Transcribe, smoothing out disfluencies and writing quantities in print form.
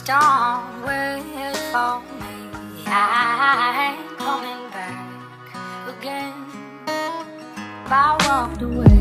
Don't wait for me, I ain't coming back again. I walked away.